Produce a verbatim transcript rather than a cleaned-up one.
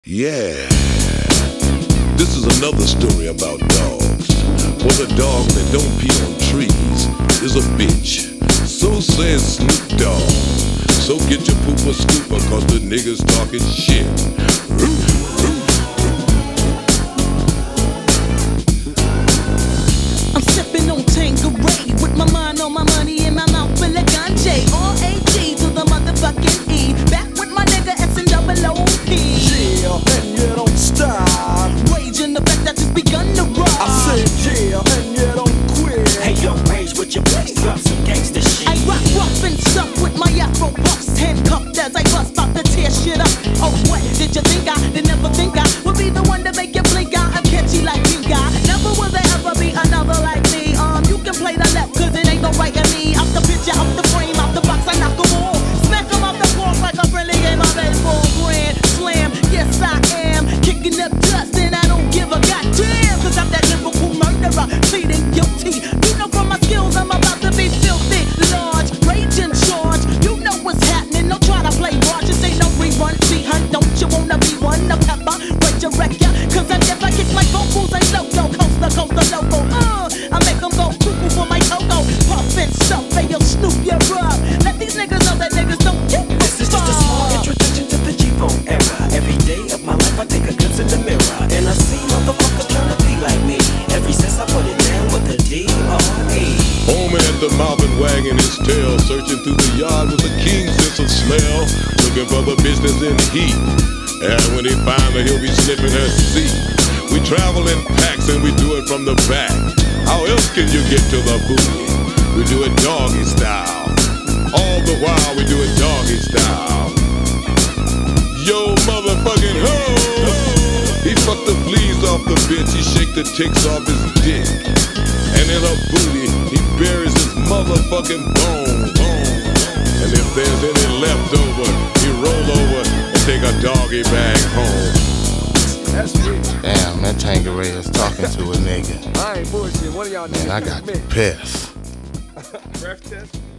Yeah, this is another story about dogs. For the dog that don't pee on trees is a bitch. So says Snoop Dogg. So get your pooper scooper, cause the niggas talking shit. I'm sipping on Tanqueray with my mind on my money and my mouth full of ganja. R A G to the motherfucking E. Back with my nigga S and double O P. Yeah, and you don't stop. Raging the fact that just begun to rock. I said yeah, and you don't quit. Hey yo, rage with your place, drop some gangsta shit. I rock rough and stuff with my afro puffs, handcuffed as I bust about to tear shit up. Oh what, did you think I, did never think I would be the one to make you blink out? I'm catchy like you guy. Never will there ever be another like me. Um, you can play the left cause it ain't no right in me. Out the picture, out the frame, out the box, I knock them all. Smack them off the floor like a friendly game of baseball. Grand slam, yes I am. Kicking up dust and I don't give a goddamn. Cause I'm that lyrical murderer, pleading guilty. You know from my skills I'm about to be filthy. Large, rage in charge. You know what's happening, don't try to play watch. This ain't no rerun, see hun, don't you wanna be one? The pepper, wait your wreck ya. Cause I never kick my vocals, ain't loco. Coast to coast to loco, uh I make them go cuckoo for my cocoa. Puff and stuff, hey yo Snoop, you're up. Let these niggas know that niggas don't get no. This is just a small introduction to the G-Bone era. Every day of my life I take a glimpse in the mirror and I see motherfuckers trying to be like me. Ever since I put it down with the D R E. Homie at the mouth and wagging his tail, searching through the yard with a keen sense of smell, looking for the business in heat. And when he finds her, he'll be sniffing her seat. We travel in packs and we do it from the back. How else can you get to the booty? We do it doggy style. All the while we do it doggy style. Yo, motherfucking ho! He fucked the fleas off the bitch, he shake the ticks off his dick. And in her booty, he buries his motherfucking bone, bone. And if there's any left over, he roll over and take a doggy bag home. That's rich. Damn, that Tanqueray is talking to a nigga. I ain't bullshit. One of y'all niggas Man, I got admit. pissed. Breath test.